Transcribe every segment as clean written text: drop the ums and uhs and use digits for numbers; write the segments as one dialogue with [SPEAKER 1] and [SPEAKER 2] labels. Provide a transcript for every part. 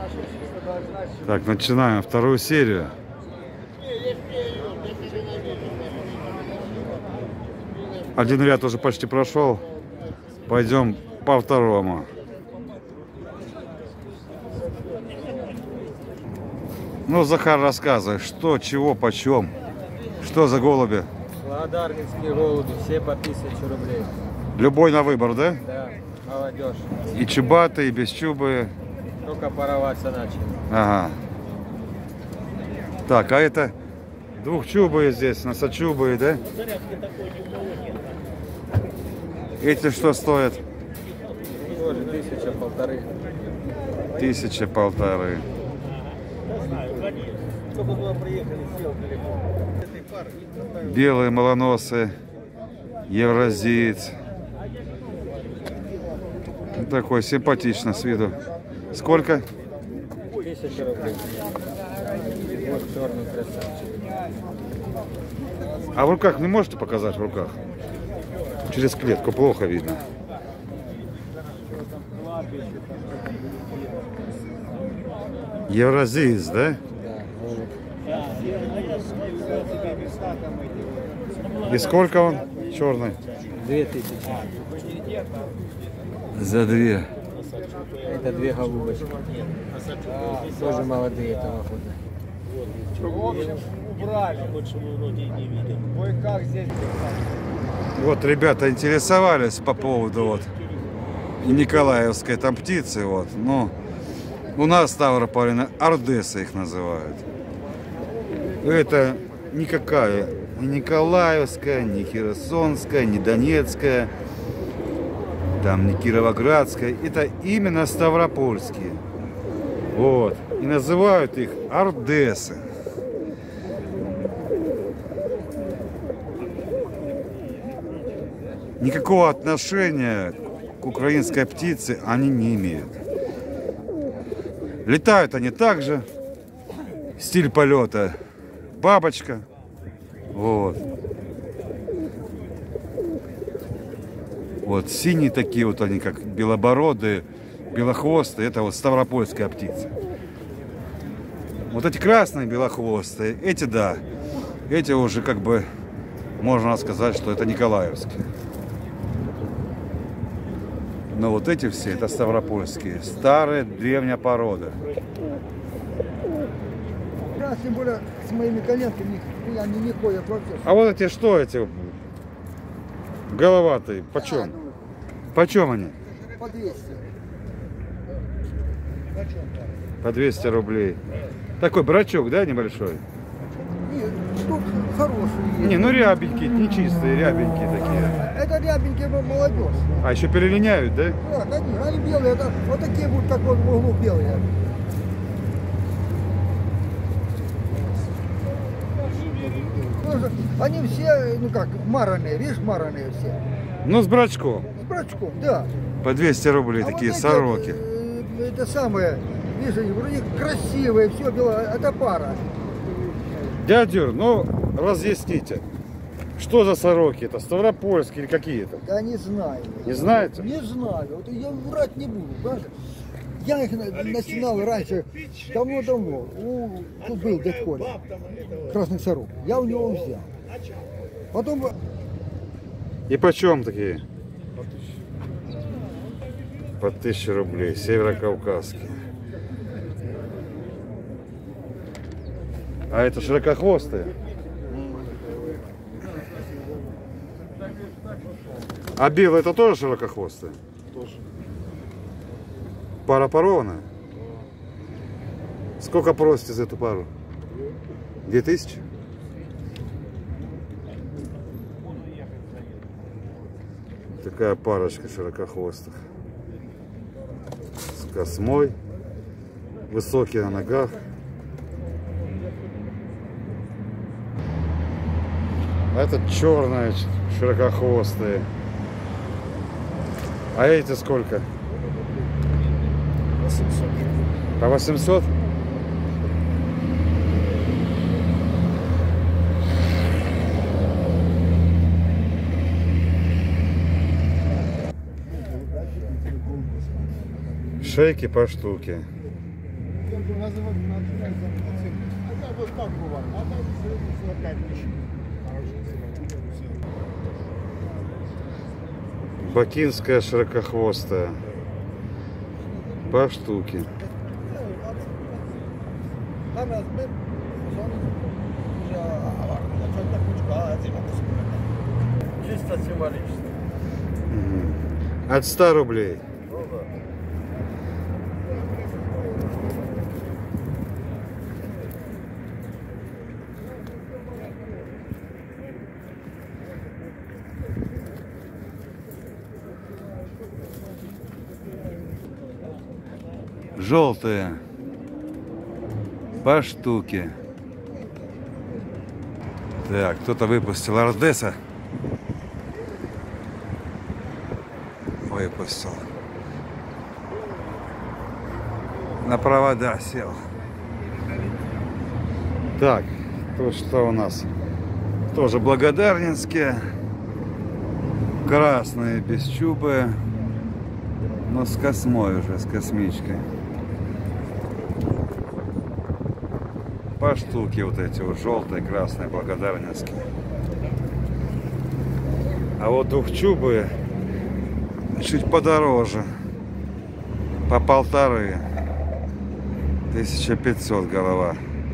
[SPEAKER 1] Так, начинаем вторую серию. Один ряд уже почти прошел. Пойдем по второму. Ну, Захар, рассказывай, что, чего, почем, что за голуби?
[SPEAKER 2] Володарницкие голуби, все по 1000 рублей.
[SPEAKER 1] Любой на выбор, да?
[SPEAKER 2] Да, молодежь.
[SPEAKER 1] И чубатые, и бесчубые.
[SPEAKER 2] Только пароваться начали.
[SPEAKER 1] Ага. Так, а это двухчубые здесь, носочубые, да? Эти что стоят?
[SPEAKER 2] Тоже 1000-1500.
[SPEAKER 1] 1000-1500. Белые малоносы, евразиец. Такой симпатично с виду. Сколько?
[SPEAKER 2] 1000 рублей. Вот черный красавчик.
[SPEAKER 1] А в руках не можете показать в руках? Через клетку плохо видно. Евразиец, да? И сколько он черный?
[SPEAKER 2] 2000.
[SPEAKER 1] За 2.
[SPEAKER 2] Это 2 голубочки. Тоже молодые этого года.
[SPEAKER 1] Вот ребята интересовались по поводу вот и николаевской там птицы. Вот. Ну, у нас в Ставрополе ордесы их называют. Это никакая ни николаевская, ни херсонская, ни донецкая, там не кировоградская. Это именно ставропольские. Вот. И называют их ордесы. Никакого отношения к украинской птице они не имеют. Летают они также. Стиль полета бабочка. Вот. Вот синие такие вот они, как белобородые, белохвостые. Это вот ставропольская птица. Вот эти красные белохвостые, эти да. Эти уже как бы можно сказать, что это николаевские. Но вот эти все, это ставропольские. Старая, древняя порода.
[SPEAKER 3] Да, тем более с моими коленками они не ходят вообще.
[SPEAKER 1] А вот эти что, эти головатые, почем? Почем они?
[SPEAKER 3] По 200.
[SPEAKER 1] По 200 рублей. Такой брачок, да, небольшой?
[SPEAKER 3] Нет, тут хорошие.
[SPEAKER 1] Не, ну рябенькие, не чистые, рябенькие такие.
[SPEAKER 3] Это рябенькие молодежь.
[SPEAKER 1] А еще перелиняют, да?
[SPEAKER 3] Да, конечно, они белые, это, вот такие будут, как вот в углу белые. Тоже, они все, ну как, мараные, видишь, мараные все.
[SPEAKER 1] Ну, с брачком.
[SPEAKER 3] С брачком, да.
[SPEAKER 1] По 200 рублей
[SPEAKER 3] А
[SPEAKER 1] такие
[SPEAKER 3] вот эти,
[SPEAKER 1] сороки.
[SPEAKER 3] Это самое, видишь, они вроде красивые, все белое, это пара.
[SPEAKER 1] Дядюр, ну, разъясните. Что за сороки? Это ставропольские или какие-то?
[SPEAKER 3] Да не знаю.
[SPEAKER 1] Не знаете?
[SPEAKER 3] Не знаю. Вот я врать не буду, правда? Я их начинал раньше, давно-давно. Тут был дядь Коля, красный сорок. Я у него взял. Потом...
[SPEAKER 1] И почем такие? По 1000 рублей. Северокавказские. А это широкохвостые? А белые это тоже широкохвостые?
[SPEAKER 2] Тоже.
[SPEAKER 1] Пара парованная? Сколько просите за эту пару? 2000? Такая парочка широкохвостых. С космой. Высокие на ногах. А это черные широкохвостые. А эти сколько?
[SPEAKER 3] 800.
[SPEAKER 1] По 800? Шейки по штуке.
[SPEAKER 4] Вот так бывает. А так опять
[SPEAKER 1] Бакинская широкохвостая. По штуке.
[SPEAKER 2] Чисто символически.
[SPEAKER 1] От 100 рублей. Желтые. По штуке. Так, кто-то выпустил Ардеса. Выпустил. На провода сел. Так, то что у нас? Тоже благодарнинские. Красные бесчубые. Но с космой уже, с космичкой. По штуке вот эти вот желтые, красные, благодарнинские. А вот двухчубые чуть подороже. По 1500. 1500 голова.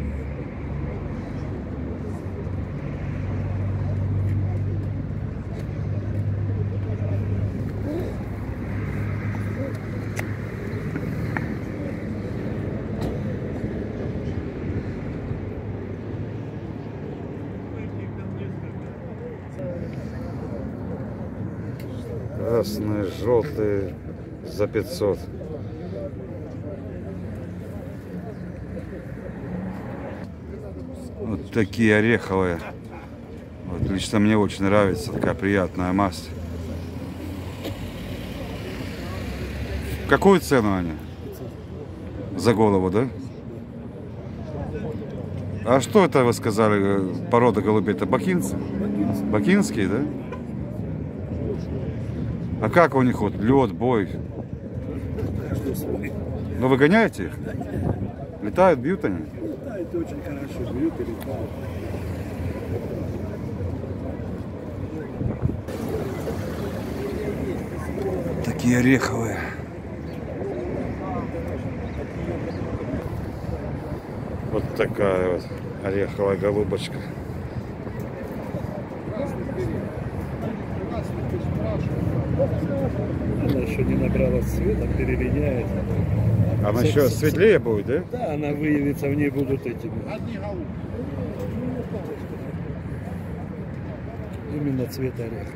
[SPEAKER 1] Красные, желтые за 500. Вот такие ореховые. Вот лично мне очень нравится, такая приятная масть. Какую цену они? За голову, да? А что это вы сказали, порода голубей? Это бакинцы? Бакинские, да? А как у них вот лед, бой? Ну вы гоняете их? Летают, бьют они?
[SPEAKER 4] Летают очень хорошо, бьют и летают.
[SPEAKER 1] Такие ореховые. Вот такая вот ореховая голубочка.
[SPEAKER 4] Она еще не набрала цвета, перелиняет.
[SPEAKER 1] Она еще светлее будет, да?
[SPEAKER 4] Да, она выявится, в ней будут эти. Именно цвет ореха.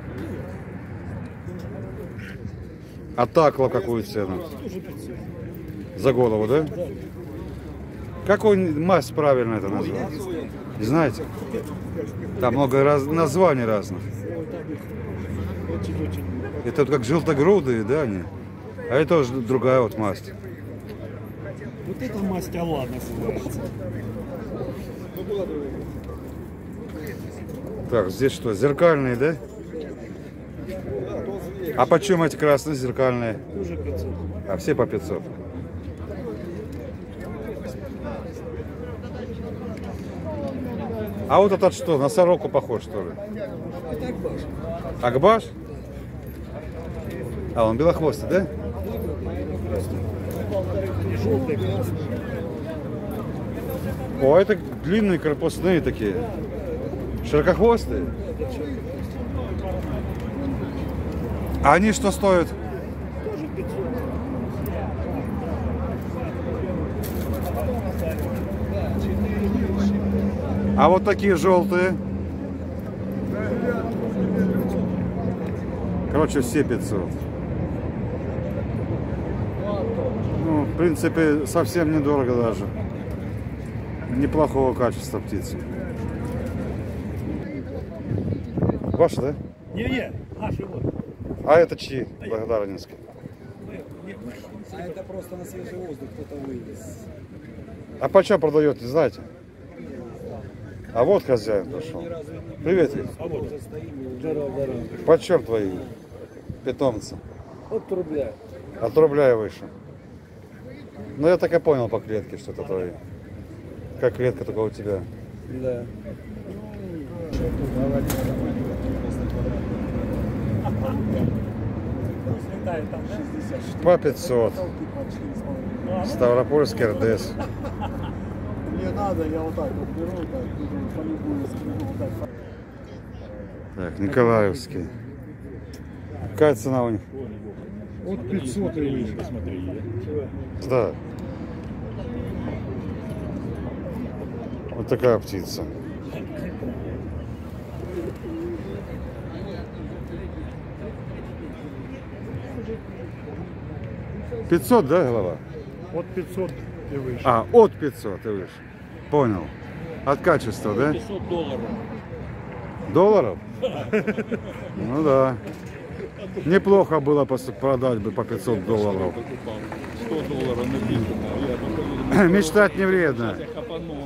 [SPEAKER 1] А такла какую цену? За голову, да? Какой масть правильно это назвать? Не знаете? Там много названий разных. Это вот как желтогрудые, да, они? А это уже другая вот масть.
[SPEAKER 4] Вот эта масть Алла называется.
[SPEAKER 1] Так, здесь что, зеркальные, да? А почем эти красные зеркальные?
[SPEAKER 4] Уже 500.
[SPEAKER 1] А все по 500. А вот этот что, на сороку похож, что ли?
[SPEAKER 4] Это Акбаш.
[SPEAKER 1] Акбаш? А, он белохвостый, да?
[SPEAKER 4] Желтый, красный.
[SPEAKER 1] О, это длинные корпусные такие. Широкохвостые. А они что стоят?
[SPEAKER 4] Тоже 500.
[SPEAKER 1] А вот такие желтые. Короче, все 500. Ну, в принципе, совсем недорого даже. Неплохого качества птицы. Ваши, да?
[SPEAKER 4] Не-не, наши вот.
[SPEAKER 1] А это чьи? Благодарнинские.
[SPEAKER 2] А это просто на свежий воздух кто-то вывез.
[SPEAKER 1] А почем продает, не знаете? А вот хозяин пришел. Привет, Вик.
[SPEAKER 4] А вот здорово.
[SPEAKER 1] Почем твои питомцы?
[SPEAKER 4] От рубля.
[SPEAKER 1] От рубля и выше. Ну я так и понял по клетке, что это твои. Как клетка, только у тебя.
[SPEAKER 2] Да.
[SPEAKER 1] По 500. Ставропольский РДС.
[SPEAKER 4] Мне надо, я вот так вот беру, так, по любую скину, вот так.
[SPEAKER 1] Так, Николаевский. Какая цена у них?
[SPEAKER 4] От 500 и выше.
[SPEAKER 1] Да. Вот такая птица. $500, да, голова?
[SPEAKER 4] От 500 и выше.
[SPEAKER 1] А, от 500 и выше. Понял. От качества, да?
[SPEAKER 5] $500.
[SPEAKER 1] Долларов? Ну да. Неплохо было продать бы по $500.
[SPEAKER 5] $100 написано. Я
[SPEAKER 1] Мечтать не вредно.
[SPEAKER 5] хапану.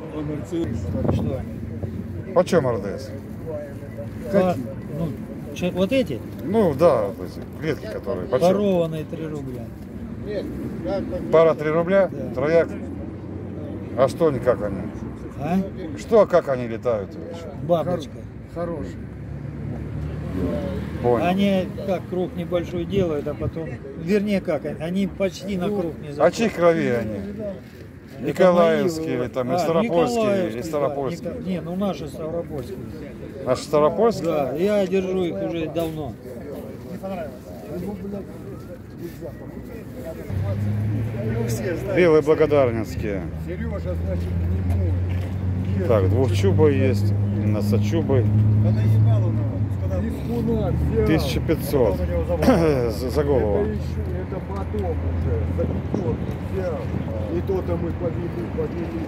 [SPEAKER 1] Почем РДС?
[SPEAKER 6] Вот эти?
[SPEAKER 1] Ну да, вот эти клетки, которые. Почем?
[SPEAKER 6] Парованные 3 рубля.
[SPEAKER 1] Пара 3 рубля?
[SPEAKER 6] Да.
[SPEAKER 1] Трояк? А что они, как они?
[SPEAKER 6] А?
[SPEAKER 1] Что, как они летают?
[SPEAKER 6] Бабочка.
[SPEAKER 4] Хороший.
[SPEAKER 1] Понял.
[SPEAKER 6] Они как круг небольшой делают, а потом... Вернее как, они почти на круг не
[SPEAKER 1] А
[SPEAKER 6] заходят.
[SPEAKER 1] чьих крови они?
[SPEAKER 6] Это
[SPEAKER 1] Николаевские
[SPEAKER 6] мои,
[SPEAKER 1] или там,
[SPEAKER 6] а,
[SPEAKER 1] или Ставропольские,
[SPEAKER 6] Николаевские,
[SPEAKER 1] или
[SPEAKER 6] да,
[SPEAKER 1] Ставропольские?
[SPEAKER 6] Не, ну наши Ставропольские.
[SPEAKER 1] Наши Ставропольские?
[SPEAKER 6] Да, я держу их уже давно.
[SPEAKER 1] Белые благодарницкие.
[SPEAKER 4] Сережа, значит, не мой.
[SPEAKER 1] Так, двухчубый есть, носочубый.
[SPEAKER 4] Да наебал он его. Дискунат взял.
[SPEAKER 1] 1500
[SPEAKER 4] Потом у него забрал.
[SPEAKER 1] за голову.
[SPEAKER 4] Это еще, это потом уже, за пятерку взял. И то-то мы подвели.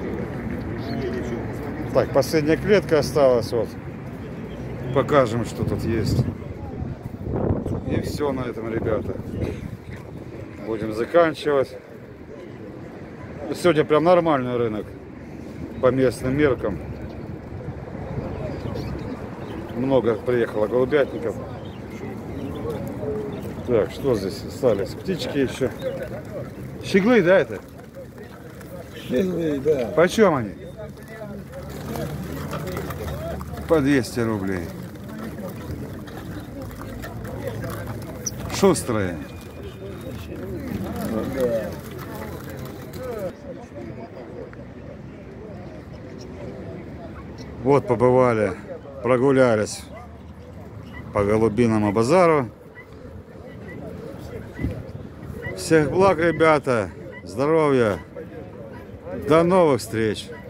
[SPEAKER 1] Так, последняя клетка осталась, вот. Покажем, что тут есть. И все на этом, ребята. Будем заканчивать. Сегодня прям нормальный рынок по местным меркам. Много приехало голубятников. Так, что здесь остались? Птички еще. Щеглы, да, это?
[SPEAKER 2] Щеглы, да.
[SPEAKER 1] Почем они? По 200 рублей. Шустрые. Вот побывали, прогулялись по Голубиному базару. Всех благ, ребята, здоровья, до новых встреч.